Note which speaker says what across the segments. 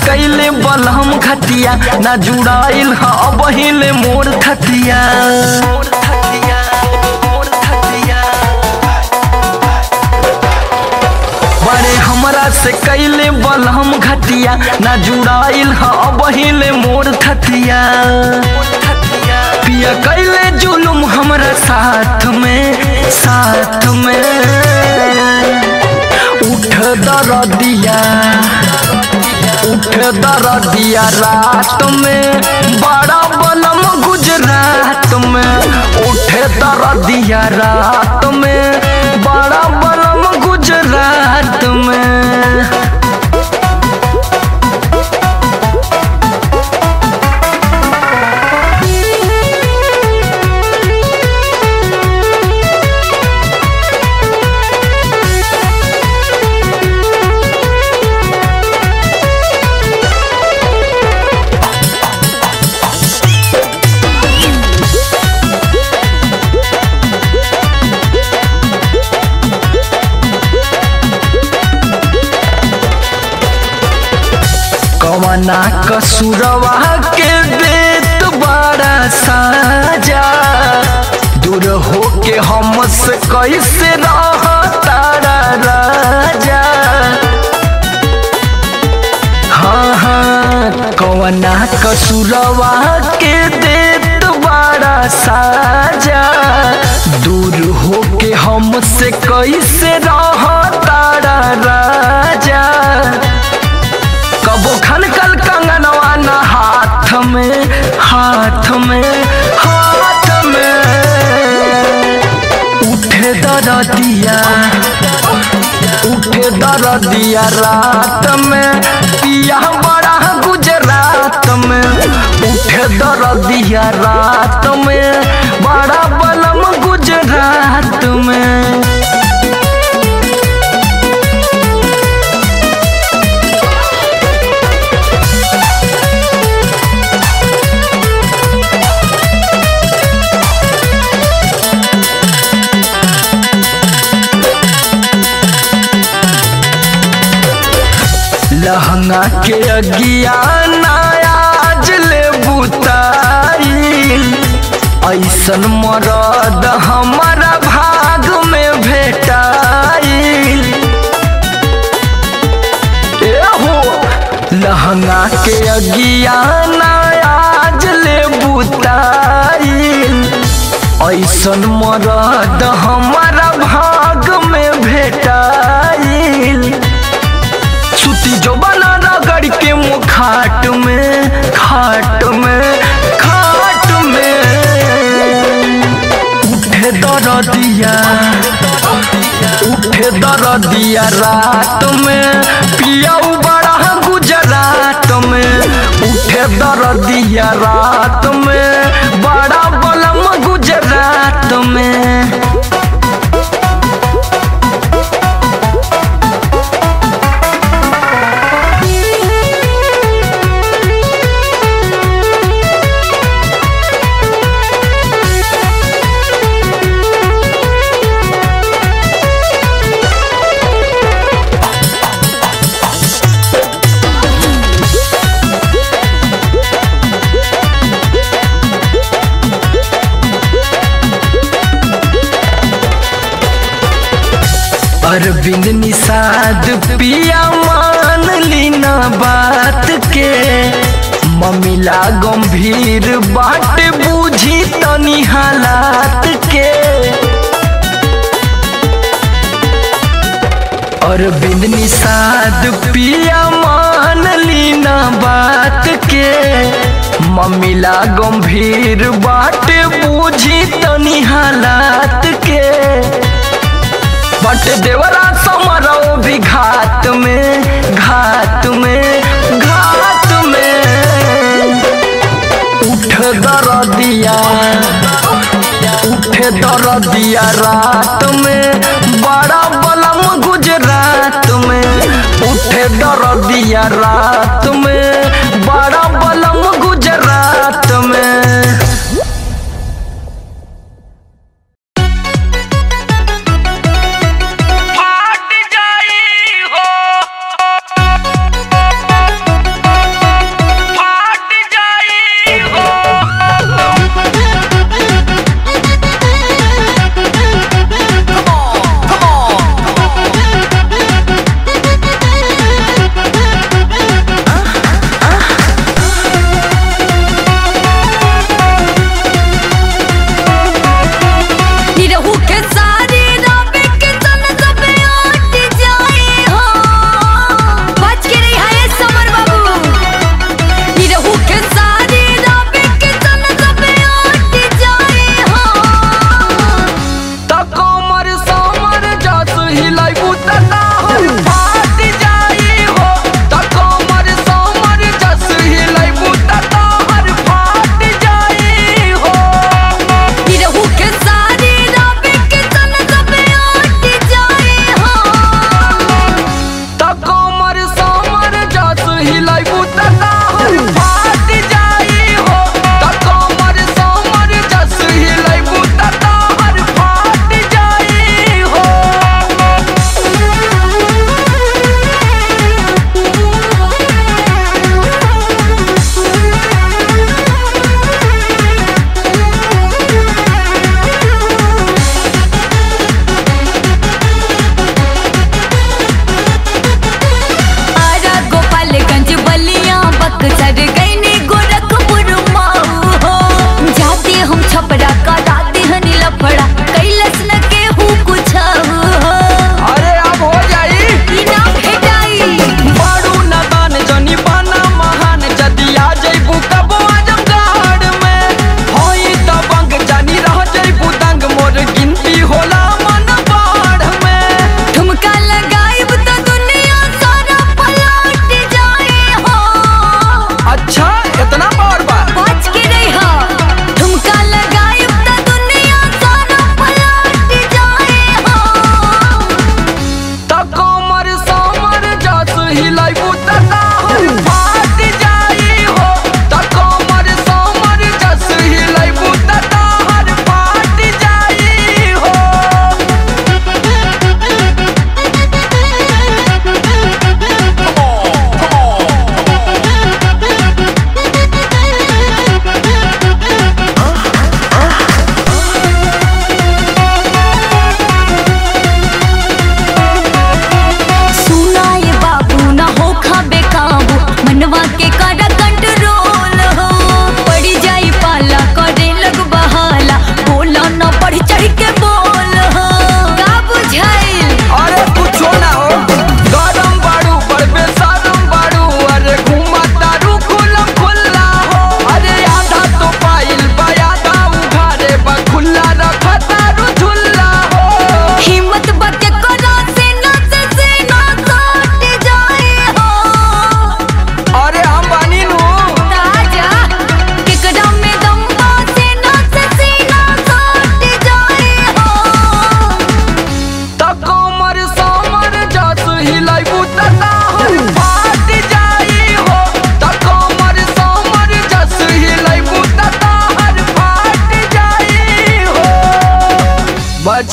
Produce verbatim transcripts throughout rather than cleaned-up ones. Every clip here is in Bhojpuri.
Speaker 1: कैले बलहम खतिया ना जुड़ाइल हा बहिले मोर थतिया। बड़े हमरा से कैले बलहम घटिया ना जुड़ाइल हा बहिले मोर थतिया। पिया कैले जुलुम हमरा साथ में साथ में उठ दरदिया उठ दरदिया रात में बड़ा बलम गुजरात में। उठ दरदिया रात में बड़ा बलम गुजरात में। कवना कसुरवा के देत बड़ा साजा। दूर हो के हमसे कैसे रह तारा राजा। हाँ हाँ कवना कसुरवा के देत बड़ा साजा। दूर हो के हमसे कैसे रह तारा राजा। कबो खनकल कंगनवा न हाथ में हाथ में हाथ में। उठे दरदिया उठे दरदिया रात में पिया बड़ा गुजरात में। उठे दरदिया रात में बड़ा बलम गुजरात में। लहंगा के अगिया नायाज ले बुताई। ऐसन मरद हमारा भाग में भेटाई। एहो लहंगा के अगिया नायाज ले बुताई। ऐसन मरद हमारा भाग में भेटाई। जो बना रगड़ के मुँह खाट में खाट में खाट में। उठे दरदिया उठे दरदिया रात में पिया बड़ा गुजरात में। उठे दरदिया रात में बड़ा बलम गुजरात में। अरविंद निषाद पिया मान ली ना बात के। ममिला गंभीर बाट बूझी तनी हालात के। अरविंद निषाद पिया मान ली ना बात के। ममिला गंभीर बाट बूझी तनी हालात के। बट देवरा समरो भी घाट में घाट में घाट में। उठ दरदिया उठ दरदिया रात में बड़ा बलम गुजरात में। उठ दरदिया रात में बड़ा बलम गुजरात में।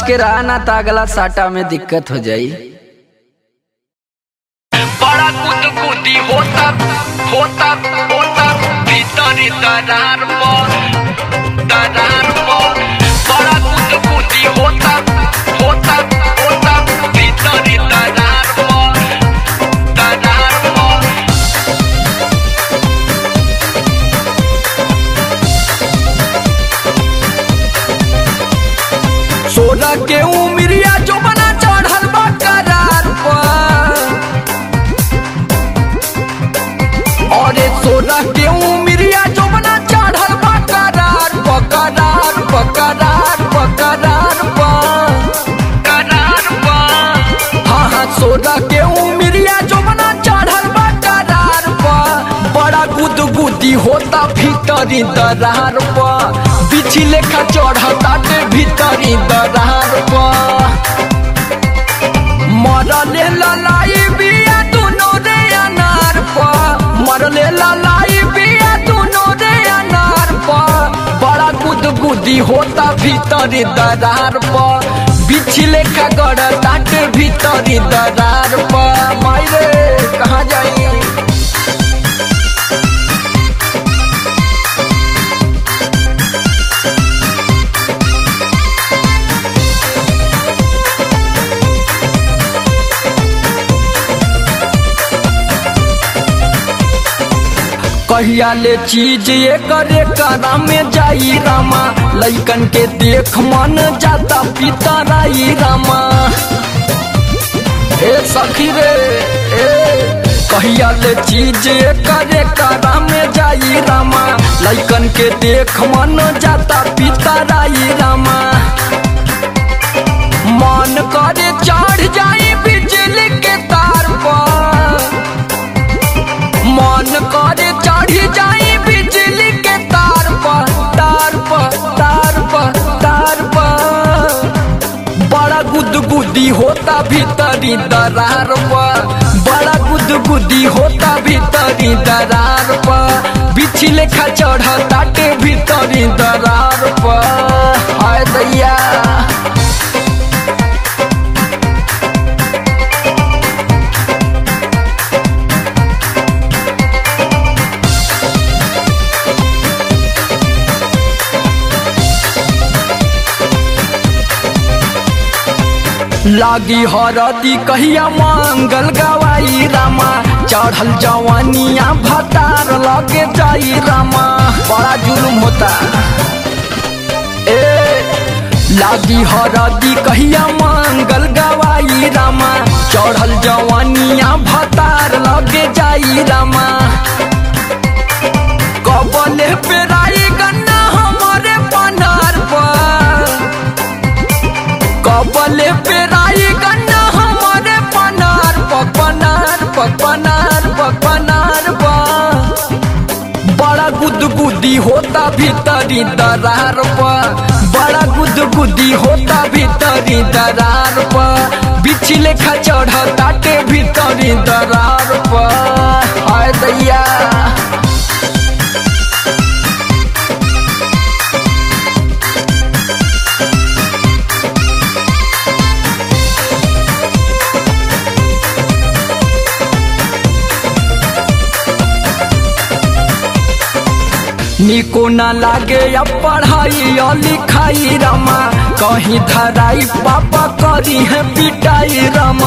Speaker 1: के रहना तो अगला साटा में दिक्कत हो जाई। बड़ा कूद कूदी होता होता होता भीतरी दरार पर दरार पर बड़ा कूद कूदी होता होता होता भीतरी दरार पर दरार पर। सोना के उमरिया जो बना चढ़ल बा करार पर और सोना के उमरिया जो बना चढ़ल बा करार पर करार पर करार पर करार पर करार पर। हाँ हाँ सोना के उमरिया जो बना चढ़ल बा करार पर बड़ा गुदगुदी होता भीतरी दरार पर बिछी लेखा चढ़ता भीतरी दरार पर। मरले ललाई बिया दुनो रे अनार पर मरले ललाई बिया दुनो रे अनार पर बड़ा गुदगुदी होता भीतरी दरार पर बिछी लेखा गड़ता भीतरी दरार पर। मायरे कहाँ जाई कहिया ले चीज ये करे करा में जाई रामा लइकन के देख मन जाता पितराई रामा। ए सखी रे ए कहिया ले चीज ये करे करा में जाई रामा लइकन के देख मन जाता पितराई रामा। मन करे चढ़ जाई बिजली के तार पर मन करे चढ़ी जाई बिजली के तार पर तार पर तार पर तार पर बड़ा गुदगुदी होता भीतरी दरार पर बड़ा गुदगुदी होता भीतरी दरार पर बिछी लेखा चढ़ता के भीतरी दरार पर। हाय दैया लागी हरदी कहिया मंगल गवाई रामा चढ़ल जवानिया भतार लगे जाई रामा बड़ा जुलुम होता। ए लागी हरदी कहिया मंगल गवाई रामा चढ़ल जवानिया भतार लगे जाई रामा। कबले पेराई गन्ना हमारे पनार पर कबले पेराई गन्ना हमारे पनार पर पनार पर पनार पर पनार पर बड़ा गुदगुदी होता भीतरी दरार पर बड़ा गुदगुदी होता भीतरी दरार पर बिछी लेखा चढ़ता के भीतरी दरार पर। हाय दैया निको ना लागे या पढ़ाई या लिखाई रामा कहीं धराई पापा करी है पिटाई रामा।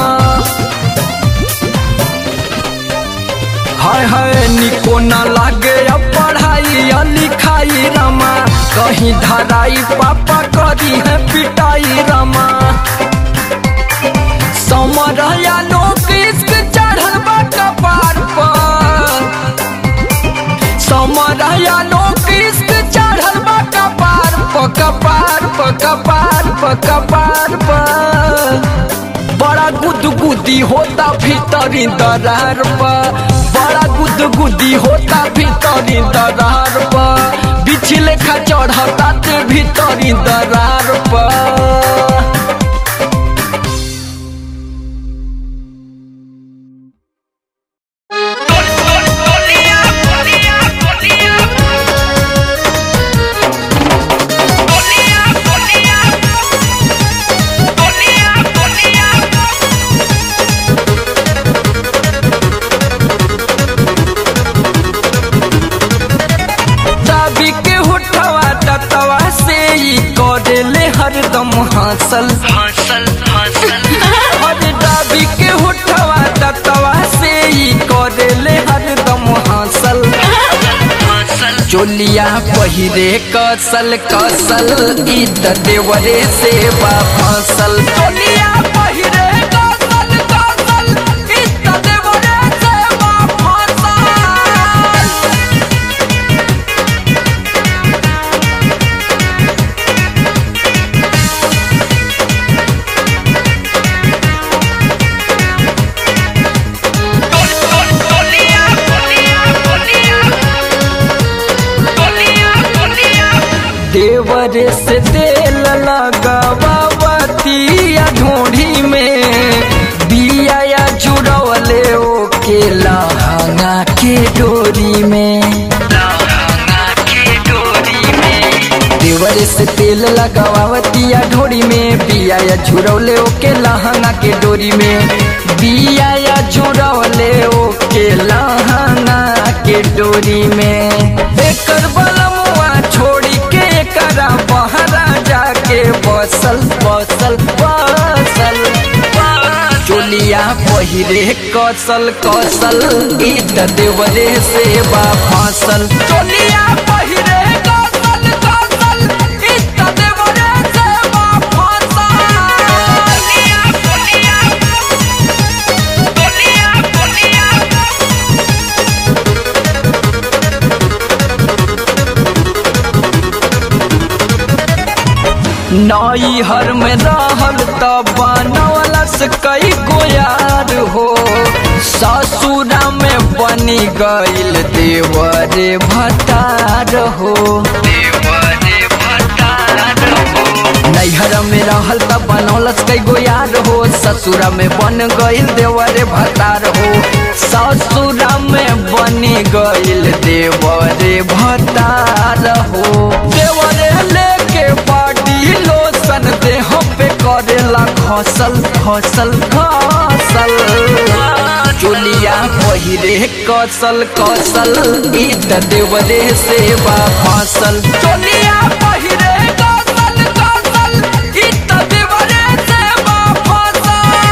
Speaker 1: हाय हाय निको ना लागे या पढ़ाई या लिखाई रामा कहीं धराई पापा करी है पिटाई रामा। समर या लोग इश्क चढ़ल बा कपार पर समर या लोग इश्क चढ़ल बा कपार पर कपार पर कपार पर कपार पर बड़ा गुदगुदी होता भीतरी दरार पर बड़ा गुदगुदी होता भीतरी दरार पर बिछी लेखा चढ़ता ते भीतरी दरार पर। उठवा ततवा से ही करेले हरदम हासिल हासिल हासिल हर डाबी के उठवा ततवा से ही करेले हरदम हासिल चोलिया पहिरे कसल कसल ई त देवरे से बा फसल चोलिया पहिरे कसल कसल ई त देवरे से बा फसल देवरे से तेल लगावतिया ढूंढी में बिया या जुड़वले ओके लहंगा के डोरी में लहंगा के डोरी में देवरे से तेल लगावतिया ढोरी में बिया या जुड़वले ओके लहंगा के डोरी में बिया या जुड़वले ओके लहंगा के डोरी में एकर बलमुआ छोड़ी करा बहरा जाके बसल बसल बसल चोलिया पहिरे कसल कसल ई त देवरे से बा फसल चोलिया पहिरे कसल कसल ई त देवरे से बा फसल चोलिया चोलिया चोलिया नई हर में रहल त बनवलस कई गो यार हो ससुरा में बनी गइल देवरे भतार हो देवरे भतार हो नैहर में रहल त बनवलस कई गो यार हो ससुरा में बन गइल देवरे भतार हो ससुरा में बनी गइल देवरे भतार हो देवरे लेके लोसन देह पे करेला घसल घसल घसल चोलिया पहिरे कसल कसल ई त देवरे से बा फसल चोलिया पहिरे कसल कसल ई त देवरे से बा फसल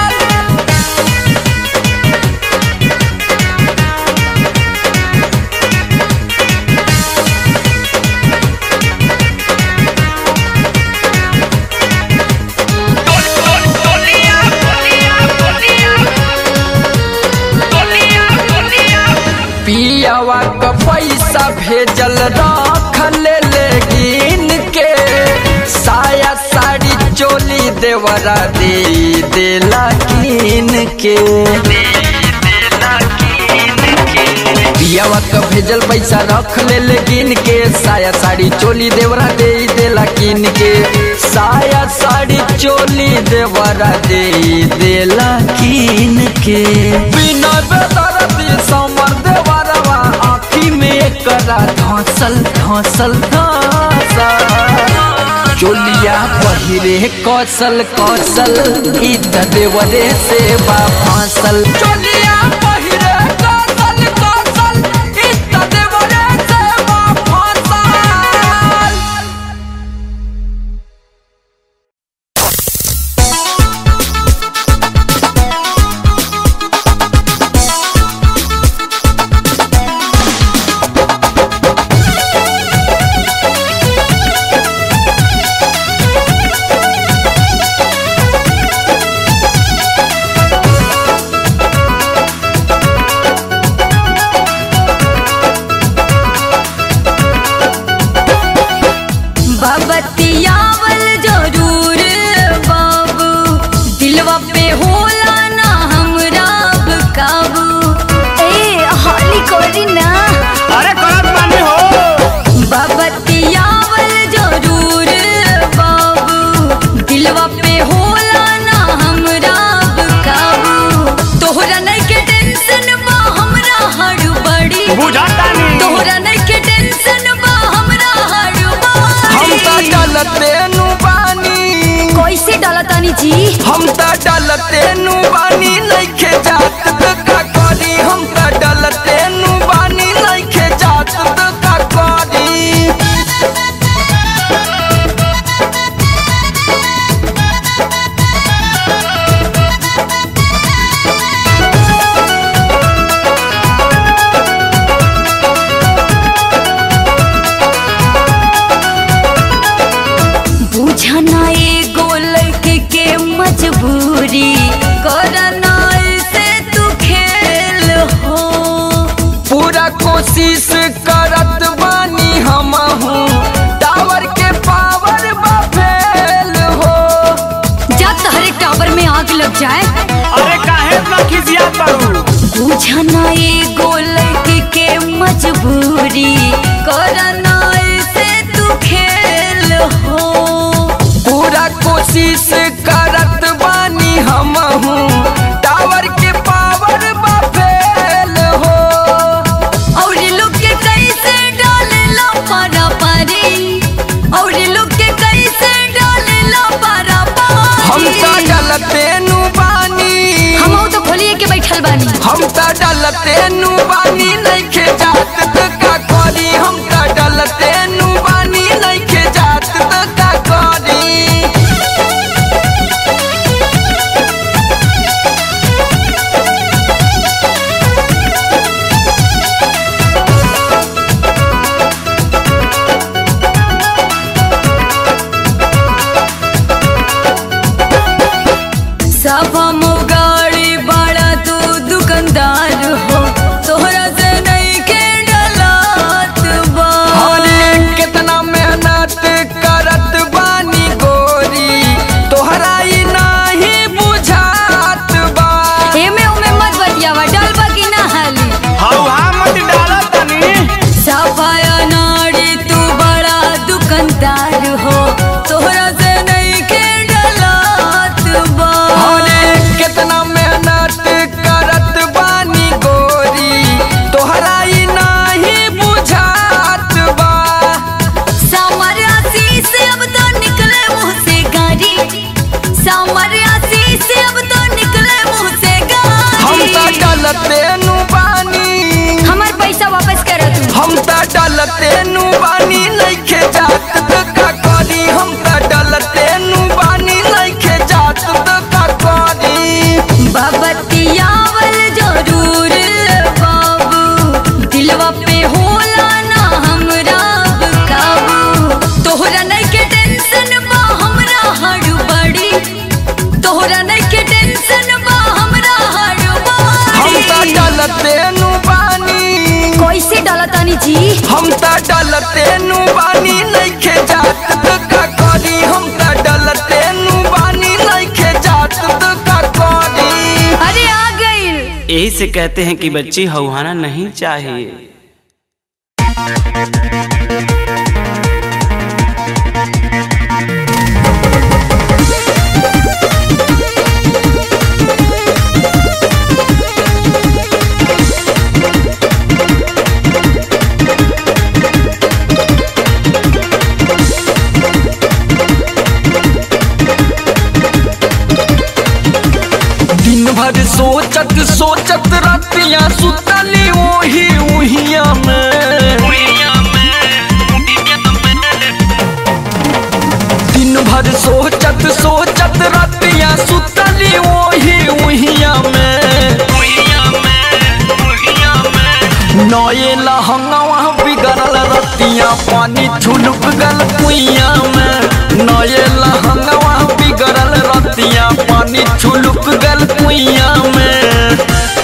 Speaker 1: पियावा का पैसा भेजल रख ले लेगिन के साया साड़ी चोली देवरा दे देला कीन के पियावा का भेजल पैसा रख ले लेगिन के साया साड़ी चोली देवरा दे देला कीन के साया साड़ी चोली देवरा दे देला कीन के बिना बेदर्दी समर देवरवा आँखी में करा धसल धसल धसल चोलिया पहिरे कौशल कौशल ई त देवरे से बा फसल चोलिया पहिरे कौशल कौशल ई त देवरे से बा फसल
Speaker 2: जी
Speaker 1: हम त डलते नु बानी लइखे जात त का करी हम त डलते नु बानी लइखे जात त का करी कोशिश करत बानी हमहू टावर के पावर बा फेल हो।
Speaker 2: जब तहरे टावर में आग लग जाए
Speaker 3: अरे काहे इतना खिसिया बाबू
Speaker 2: बुझना एगो लड़की के मजबूरी करना ऐसे तू खेल हो।
Speaker 1: पूरा कोशिश करत बानी हमहू टावर के पावर बा फेल हो।
Speaker 2: और लोग के कैसे डालेला पारा पारी और लोग के कैसे डालेला पारा पारी।
Speaker 1: हम तो डलते नु बानी
Speaker 2: हम तो खोलिए के बैठल बानी
Speaker 1: हम तो डलते नु बानी नइखे जात त का करी। हम तो डलते नु बानी नइखे जात त का करी।
Speaker 2: सब हम गाड़ी बड़ा तू दुकानदार हो तोहरा से नहीं के डलात बा।
Speaker 1: अरे कितना मेहनत करत बानी गोरी तोहरा ई नाही बुझात बा।
Speaker 2: एमे ओमे मत बतियावा डालबा की ना हाली
Speaker 3: हवा मत डाला तनी
Speaker 2: सफाया नाड़ी तू बड़ा दुकानदार हो तोहरा से नहीं के डलात बा।
Speaker 1: अरे कितना मेहनत करत बानी गोरी तोहरा ई नाही बुझात बा।
Speaker 2: सामरियासी से अब तो निकले मुंह से गाड़ी सामरियासी से अब तो निकले मुंह से
Speaker 1: हम
Speaker 2: गाड़ी।
Speaker 1: तो डलते नु बानी
Speaker 2: हमार पैसा वापस कर तू।
Speaker 1: हम तो डलते नु बानी नइखे जात त का करी। हम तो डलते नु बानी नइखे जात त का करी।
Speaker 2: बबतियावल जरूर बाबू दिलवा पे होला ना हमरा काबू। तोहरा नहीं के टेंशन बा हमरा हड़बड़ी तोहरा नहीं के टेंशन बा हमरा
Speaker 1: हम तो
Speaker 2: हड़बड़ी।
Speaker 1: डलते नु बानी
Speaker 2: कैसे डाला तानी जी
Speaker 1: हम तो डलते नु बानी नइखे जात त का करी। हम तो डलते नु बानी नइखे जात त का करी।
Speaker 2: अरे आ गई।
Speaker 3: यही से कहते हैं कि बच्ची हौहाना नहीं चाहिए।
Speaker 1: दिन भर सोचत सोचत रातियां सुतली ओही उहिया में। दिन भर सोचत सोचत रातियां सुतली ओही उहिया में। नए लहंगवा बिगड़ल रतियां पानी छुलक गल कुइया में। नए लहंगवा बिगड़ल रतियां पानी छुलक गल कुइया में।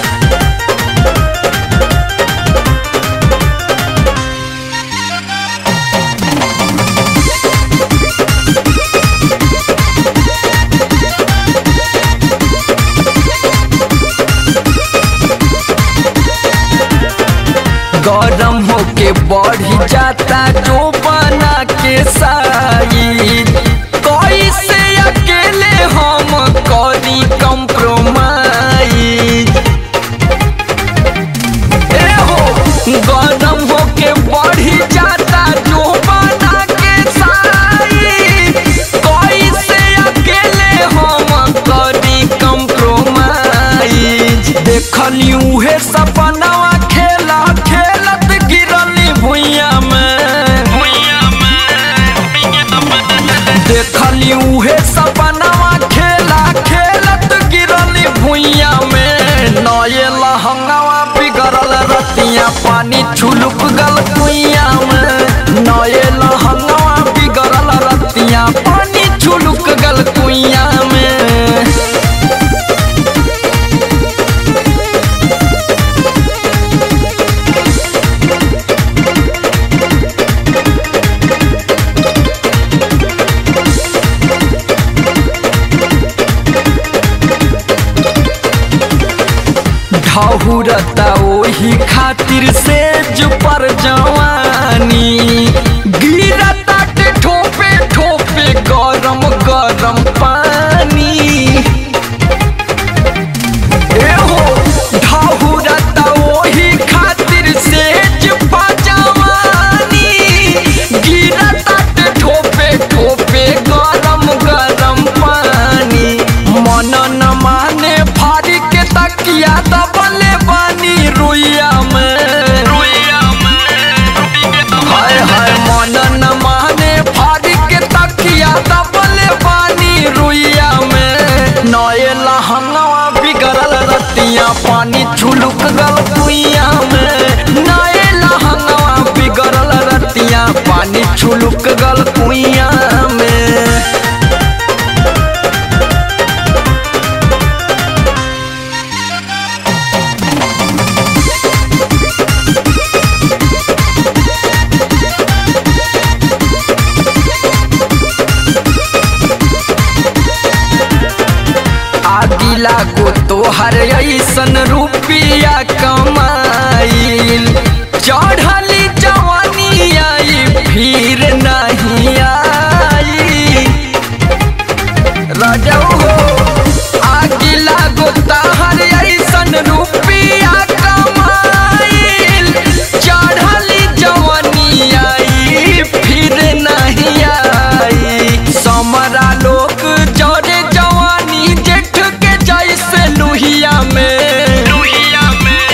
Speaker 1: गरम होके बढ़ी जाता जो बना के साई। कैसे अकेले हम करी कंप्रोमाइज। ए हो गरम होके बढ़ी जाता जो बना के साई। कैसे अकेले हम करी कंप्रोमाइज। देखली उहे सपनावा खेला खेलत गिरली भुइया में। देखली उहे सपनावा खेला खेलत गिरली भुइया में। नए लहंगवा बिगड़ल रतियां पानी छुलक गल कुइया में। नए लहंगवा बिगड़ल रतियां पानी छुलक गल कुइया में। ढौरता ओही खातिर से जो पर जवानी गिरता ठोपे ठोपे गरम गरम पानी एहो ढौरता ओही खातिर से जो पर जवानी गिरता ठोपे ठोपे गरम गरम पानी मन न माने फाड़ी के तकिया दबले बानी रुइया में रुइया में हाय हाय मन न माने फाड़ी के तकिया दबले बानी रुइया में नए लहंगवा बिगड़ल रतिया पानी छुलुक गल कुइया में नए लहंगवा बिगड़ल रतिया पानी छुलुक गल कुइया में लागो तोहर ऐसन रुपिया कमाइल चढ़ली जवानी आई फिर नहीं आई राजा हो आगे लागो तोहर ऐसन रुपिया कमाइल चढ़ली जवानी आई फिर नहीं आई समरा लोग जड़े जवानी जेठ के जैसे लुहिया में लुहिया में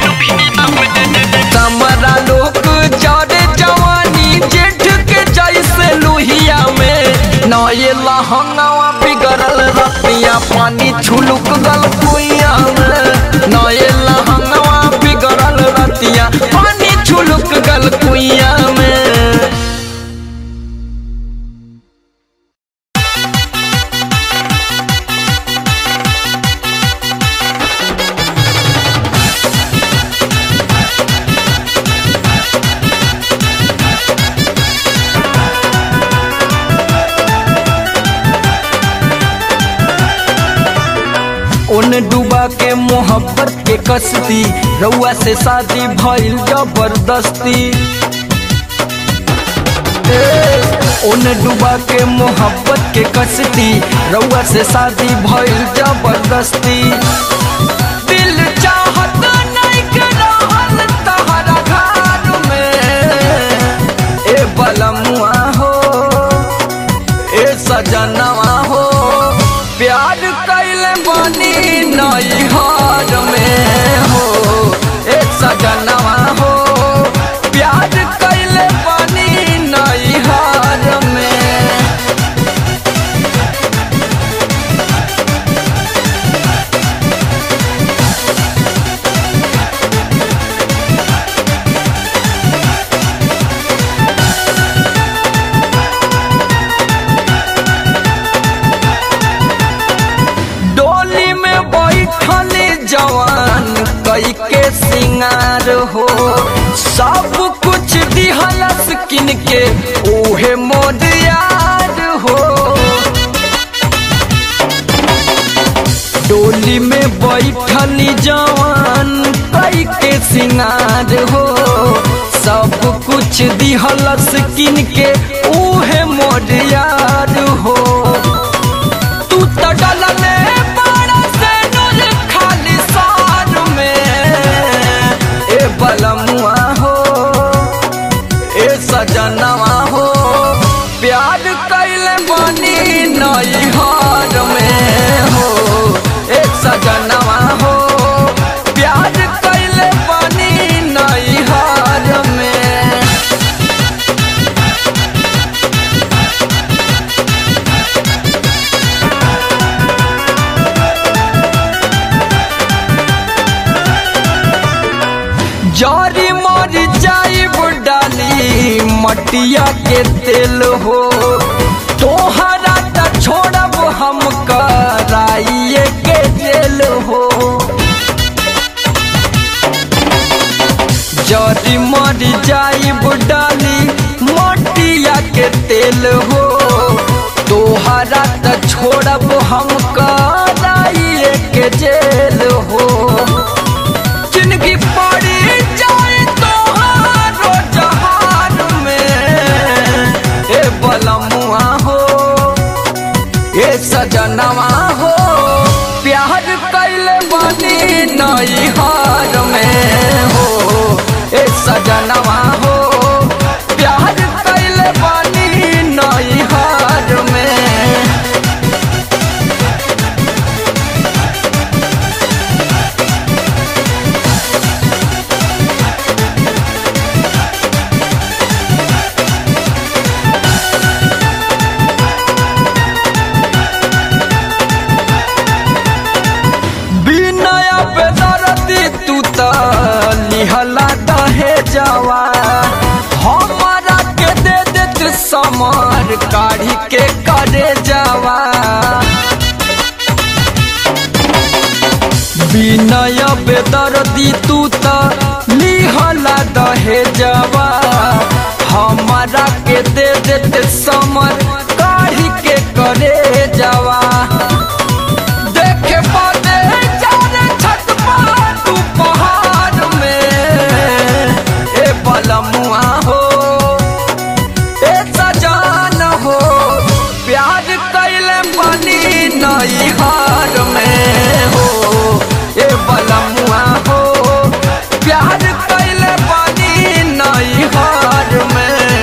Speaker 1: समरा लोग जड़े जवानी जेठ के जैसे लुहिया में नए लहंगवा बिगड़ल रतिया पानी छुलुक गल कुइया में नए लहंगवा बिगड़ल रतिया पानी छुलुक गल कुइया में उन डूबा के मोहब्बत के कश्ती रउआ से शादी भइल जबरदस्ती उन डूबा के मोहब्बत के कश्ती रउआ से शादी भइल जबरदस्ती दिल चाहत नहीं के रहल तहरा घर में ए बलमुआ हो ए सजनवा हो प्यार कैले बनी नई हार में हो एक सजनवा हो प्यार कैले बनी नई हार में जवान कई के सिंगार हो सब कुछ दिहलस किन के ओहे मोद यार हो डोली में बैठली जवान कई के सिंगार हो सब कुछ दिहलस किन के ओहे मोद यार हो तू तो डलले बलमुआ हो ए सजनवा हो प्यार कैले बनी नई हार में हो एक सजनवा हो प्यार कैले बनी नई हार में जारी मर जाई डाली मटिया के तेल हो तोहरा त छोड़ब हम कराइए के जेल हो जारी मर जाई डाली मटिया के तेल हो तोहरा त छोड़ब हम कराइए के जेल हो बलमुआ हो ए सजनवा हो प्यार कैले बनी नैहर में हो ए सजनवा हो प्यार कैले बनी नैहर में। लिहला दहे जवा हमारा के दे देत समर काढ़ी के करे जवा बिनय बेदर्दी तू त लिहला दहे जवा हमारा के दे देत समर काढ़ी के करे जवा। देखे पदे जाने छत पर तू पहाड़ बलमुआ हो ए सजान हो प्यार कैले बनी नैहर में हो ए बलमुआ हो प्यार कैले बनी नैहर में।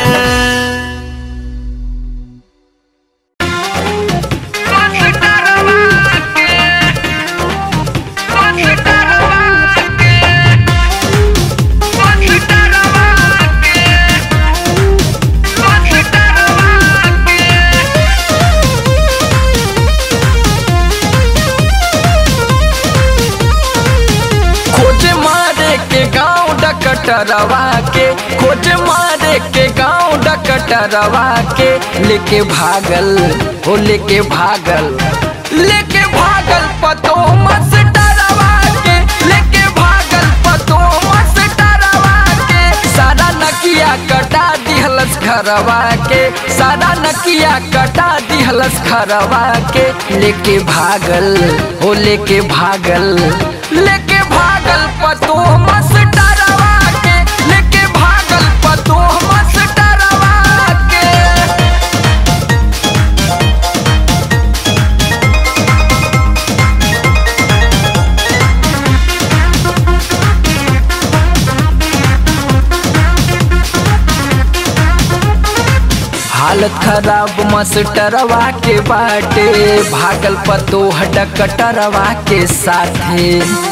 Speaker 1: डकटरवा के खोज मारे के गाँव डकटरवा के लेके भागल हो लेके भागल लेके भागल पतो मस डरवा के लेके भागल पतो मस डरवा के सारा नकिया कटा दिहलस घरवा के सारा नकिया कटा दिहलस घरवा के लेके भागल हो लेके भागल लेके भागल पतो मस डरवा के लेके भागल पतो मस डरवा के। हालत खराब मास्टरवा के बाटे भागल पतो डकटरवा के साथे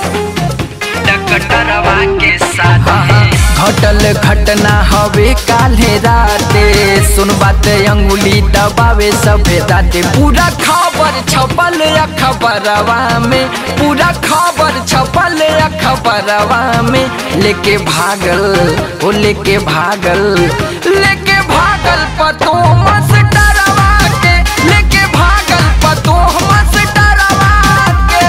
Speaker 1: डकटरवा के साथे घटल घटना हवे काल्हे राते सुन बात अंगुली दबावे सभे दाते पूरा खबर छपल अखबरवा में पूरा खबर छपल अखबरवा में लेके भागल ओ लेके भागल लेके भागल पतो मस डरवा के लेके भागल पतो मस डरवा के।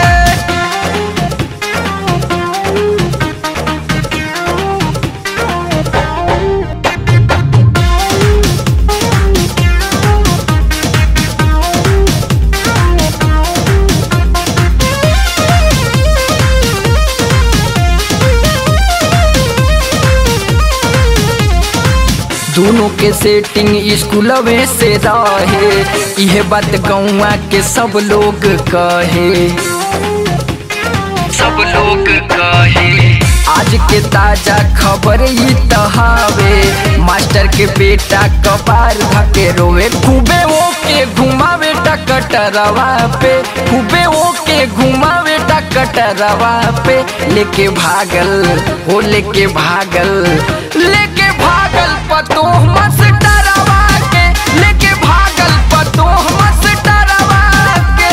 Speaker 1: दोनों के सेटिंग स्कूलवे से रहे यह बात गौवा के सब लोग कहे सब लोग कहे आज के ताजा खबर ही तहावे मास्टर के बेटा कपार धके रोवे खूबे वो के घुमावे टकटरवा पे खूबे वो के घुमावे टकटरवा पे लेके भागल हो लेके भागल लेके भागल पतो मस डरवा के लेके भागल पतो मस डरवा के।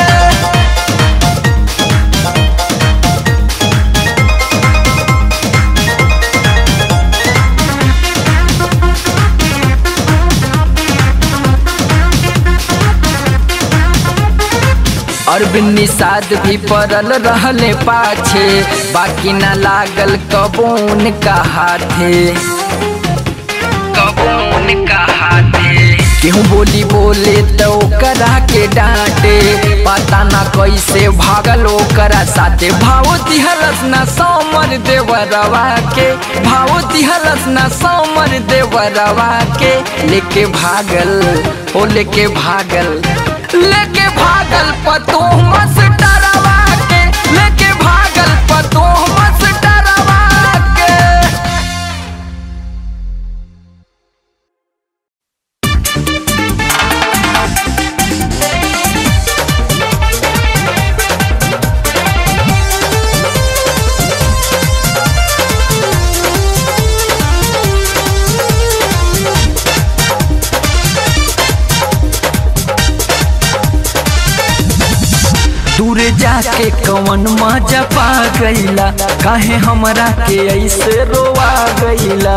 Speaker 1: अरविंद निषाद भी पड़ल रहले पाछे बाकी न लागल कबून का हाथे कबून का हाथे केहू बोली बोले तो करा के डांटे, पता ना कैसे भागल ओकरा साथे। भाव दिहलस ना समर देवरवा के, भाव दिहलस ना समर देवरवा के। लेके भागल ओ लेके भागल लेके भागल पतोह मास्टरवा के, लेके भागल पतोह मास्टरवा के। दूर जाके कवन मजा पा गईला, काहे हमरा के ऐसे रोवा गईला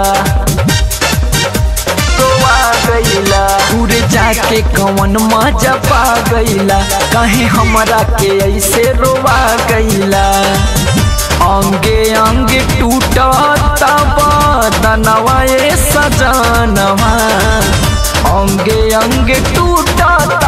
Speaker 1: रोवा गईला। दूर जाके कवन मजा पा गईला, काहे हमरा के ऐसे रोवा गईला। अंगे अंगे टूटता बदनवा ए सजनवा, अंगे अंगे टूटता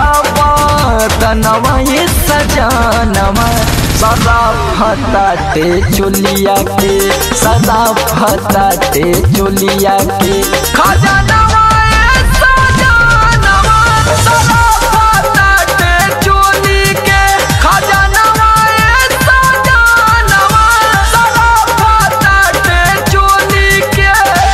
Speaker 1: तनवा ये सजनवा। सदा फताते चोलिया के, सदा फताते चोलिया के। खजनवा ये सजनवा, सदा फताते चोली के। खजनवा ये सजनवा, सदा फताते चोली के।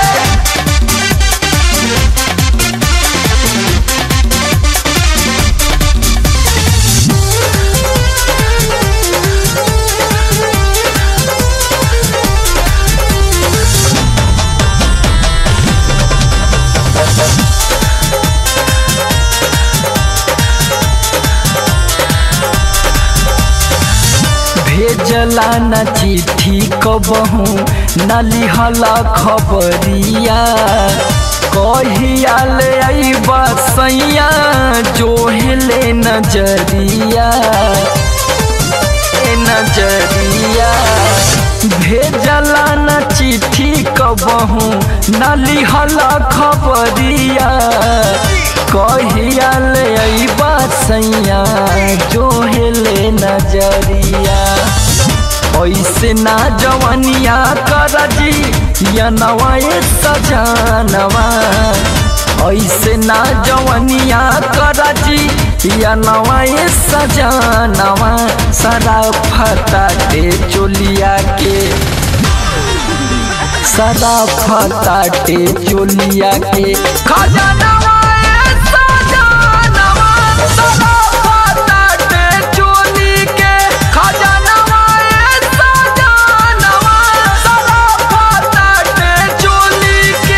Speaker 1: भेजला न चिट्ठी कबहू न लिहला खबरिया, कहिया ले अइबा सैया जोहले नजरिया नजरिया। भेजला न चिट्ठी कबहू न लिहला खबरिया, कहिया ले अइबा सैया जोहले नजरिया। ऐसे ना जवनिया कर जी या नवाए सजनवा, ऐसे ना जवनिया कर जी या नवाए सजनवा। सदा फताते चोलिया के, सदा फताते चोलिया के। खजनवा ए सजनवा, सदा फताते चोली के। खजनवा ए सजनवा, सदा फताते चोली के।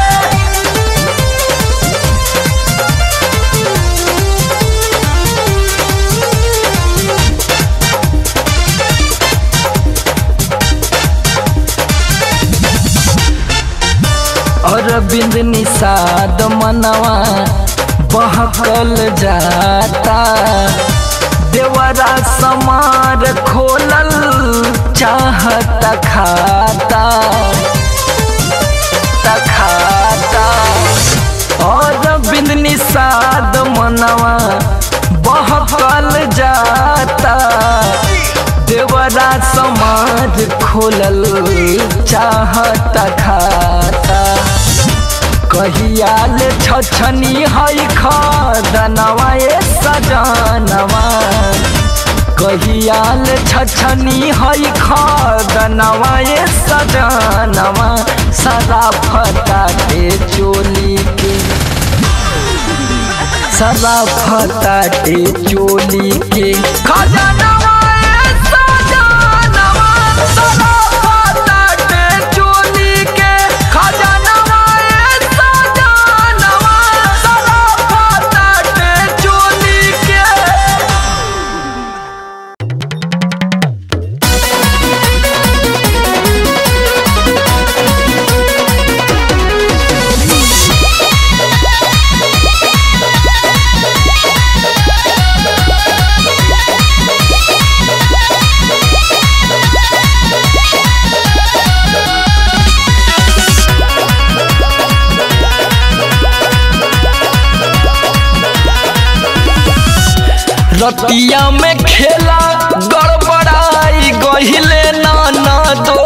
Speaker 1: अरविंद निषाद मनवा बहकल जाता, देवरा समार खोलल चाहता खाता खाता। अरविंद निषाद मनवा बहकल जाता, देवरा समाज खोलल चाहता खाता। कहिया ले छछनी हई खदनवा ए सजनवा, कहिया ले छछनी हई खदनवा ए सजनवा। सदा फताते चोली के, सदा फताते चोली के। खजनवा ए सजनवा, सदा फताते चोली के। खजनवा ए सजनवा, सदा फताते चोली के।
Speaker 2: Yeah.
Speaker 1: रतिया में खेला गड़बड़ाई गहिले नाना दो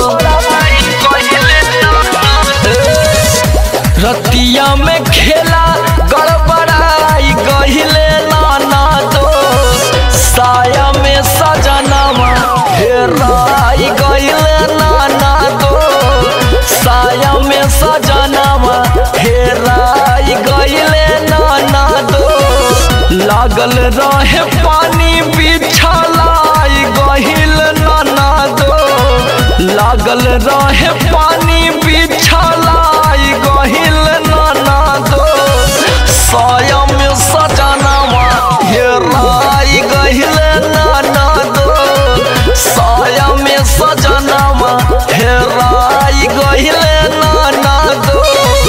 Speaker 1: रतिया में खेला गड़बड़ाई गहिले नाना दो साया में सजनावा हेराई गहिले नाना दो साया में सजनावा हेराई गहिले नाना दो लागल रहे पानी बिछलाई गहिल नाना दो लागल रहे पानी बिछलाई गहिल नाना दो साया में सजनावा हेराई गहिल नाना दो साया में सजनावा हेराई गहिल नाना दो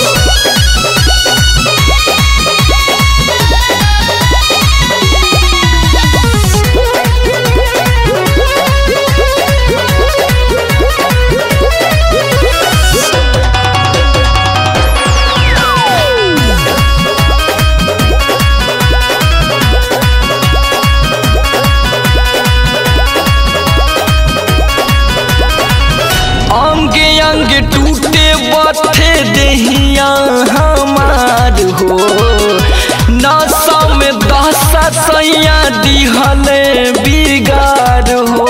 Speaker 1: टूटे बथे देहिया हमार हो नशा में दशा सैया दिहले बिगाड़ हो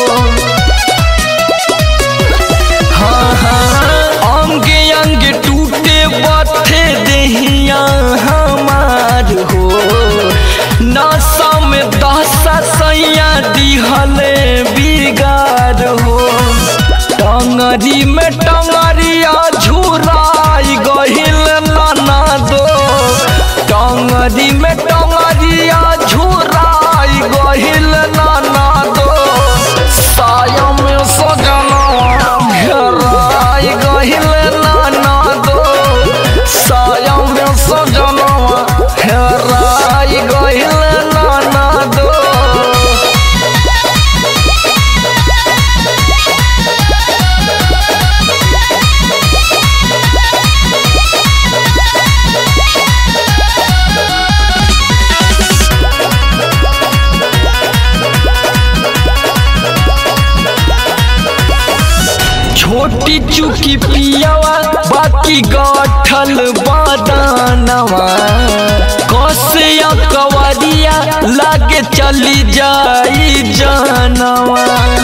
Speaker 1: हाँ हाँ अंगे अंगे टूटे बथे देहिया हमार हो नशा में दशा सैया दिहले बिगाड़ हो टंगरी में टंगरिया झुराई गहिल नाना दो टंगरी में टंगरिया झुराई गहिल नाना दो साया में सजनावा घेराई गहिल नाना दो साया में सजनावा घेराई गहिल नाना दो छोटी चुकी पियावा बाकी गाठल बादानवा कसिया कवरिया लागे चली जाई जानवा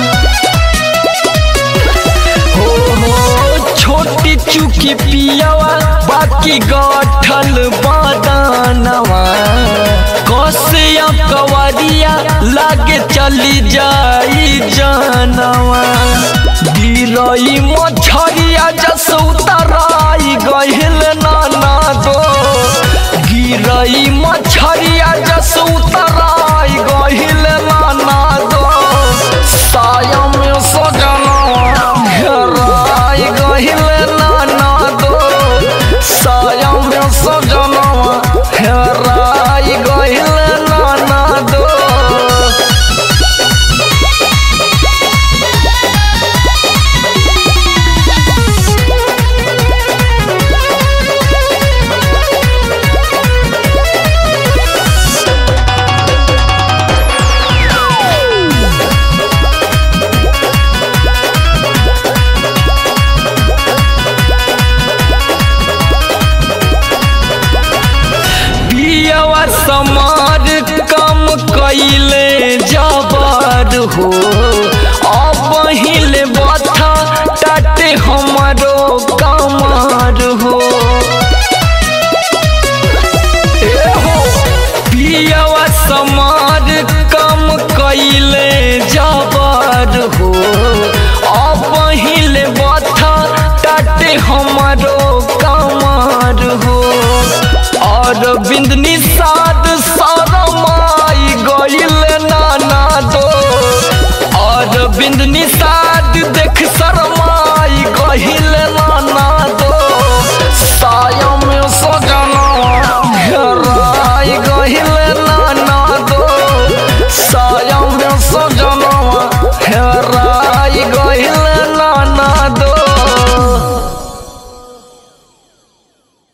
Speaker 1: हो हो छोटी चुकी पियावा बाकी गाठल बादानवा कसिया कवरिया लागे चली जाई जानवा गिरई मछरिया जस उतराई गहिल नाना दो गिरई मछरिया जस उतराई गहिल नाना दो साया में सजनावा घेराई गहिल नाना दो साया में सजनावा घेराई गहिल नाना दो समार कम कैले जबर हो अब हिले बथा टाटे हमारो कमर हो ए हो पियावा समार कम कैले जबर हो अब हिले बथा टाटे हमारो कमर हो और बिंदनी साद शरमाई गइल नाना दो और बिंदनी साद देख शरमाई गइल